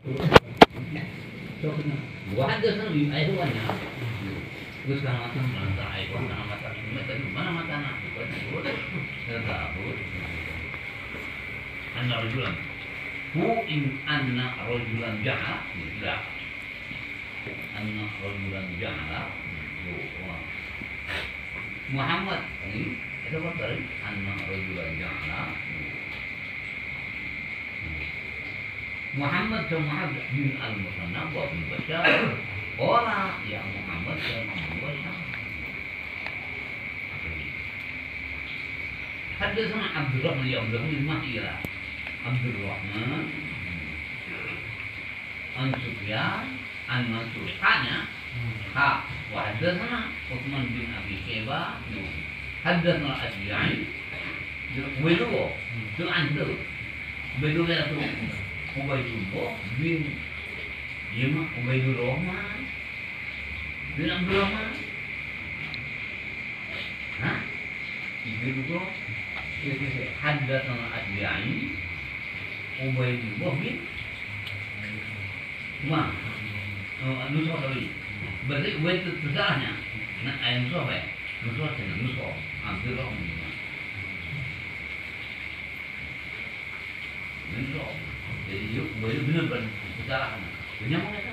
Gua ada sana di air tuanya. Terus kan mata mata air gua kan mata ini mana mata anak gua tahu. Anak rajulan. Hu in anna rajulan jahala. Tidak. Anna rajulan jahala. Muhammad ini itu kan dari anna rajulan jahala. Muhammad sama bin al-Musanna wa bin Bashar. Ora ya Muhammad sama Abu Bashar. Haddatsana Abdurrahman ya Abdurrahman bin Mahira. Abdurrahman an Sufyan an Mansur tanya ha wa haddatsana Utsman bin Abi Syaibah haddatsana Asya'i Wedo tu antu Wedo itu Ubaidullah bin Yema Ubaidul Rahman bin Abdul Rahman hah? Itu haddatsana Asya'i Ubaidullah bin Ma Nusra tadi berarti Ubaid itu tersalahnya nah ayat Nusra apa ya? Nusra dengan Nusra Abdul Rahman Nusra jadi yuk Ubaid benar-benar kesalahan. Benar mana?